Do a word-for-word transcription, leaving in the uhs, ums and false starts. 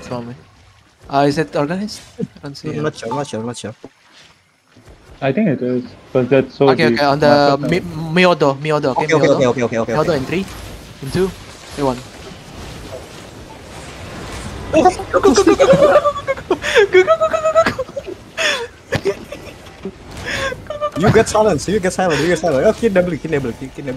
Tell me. Uh, is it organized? I don't see it. Not sure, not sure, not sure. I think it is, but that's so Okay, deep. okay, on the mi Miodo, Miodo, okay, Okay, okay, Miodo. okay, okay, okay, okay. Miodo in three, in two, in one. You get silence, you get silence, you get silence. Oh, kid double, kid double, kid double.